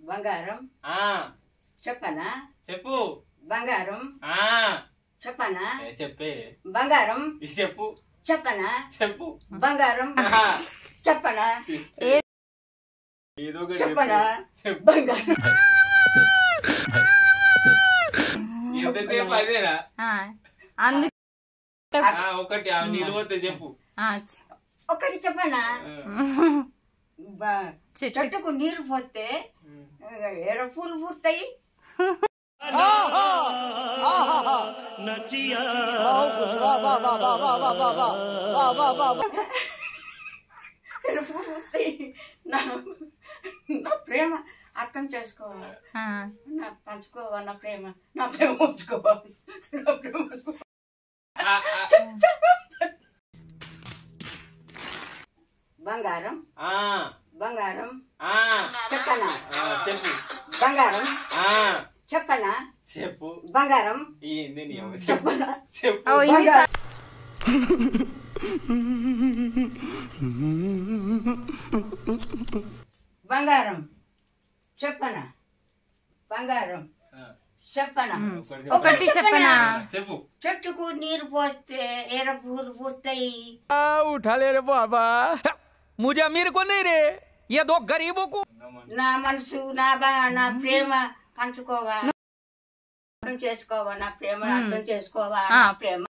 బంగారం చెప్పనా చెప్పు బంగారం చెప్పనా చెప్పే బంగారం చెప్పు చెప్పనా చెప్పు బంగారం చెప్పనా ఏదో చెప్పనా బంగారం ఎంతసేపు అదేనా ఒకటి నిలువతే చెప్పు ఒకటి చెప్పనా చెట్టుకు నీరు పోతే ఎర్ర పూలు పూస్తాయి నా ప్రేమ అర్థం చేసుకోవాలి నా పంచుకోవాలి నా ప్రేమ ఉంచుకోవాలి నా ప్రేమ బంగారం బంగారం చెప్పనా చెప్పు బంగారం చెప్పనా చెప్పు బంగారం చెప్పనా చెప్పు బంగారం చెప్పనా బంగారం చెప్పనా ఒకటి చెప్పనా చెప్పు చెట్టుకు నీరు పోస్తే ఎర్ర పూలు పూస్తాయి उठा ले रे बाबा मुझे अमीर को नहीं रे ये दो गरीबों को నా మనసు నా ప్రేమ పంచుకోవా అర్థం చేసుకోవా నా ప్రేమ అర్థం చేసుకోవా నా ప్రేమ